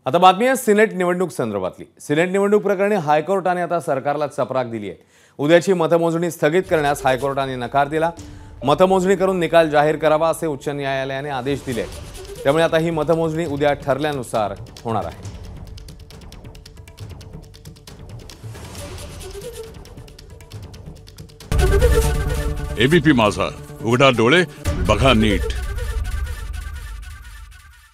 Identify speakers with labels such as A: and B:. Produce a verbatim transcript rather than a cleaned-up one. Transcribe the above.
A: आता बातमी आहे सिनेट निवडणूक संदर्भातली। सिनेट निवडणूक प्रकरणी हायकोर्टाने आता सरकारला चपराक दिली आहे। उद्याची मतमोजणी स्थगित करण्यास हायकोर्टाने नकार दिला। मतमोजणी करून निकाल जाहीर करावा असे उच्च न्यायालयाने आदेश दिले। त्यामुळे आता ही मतमोजणी उद्या ठरल्यानुसार होणार आहे।
B: एबीपी माझा, उघडा डोळे बघा नीट।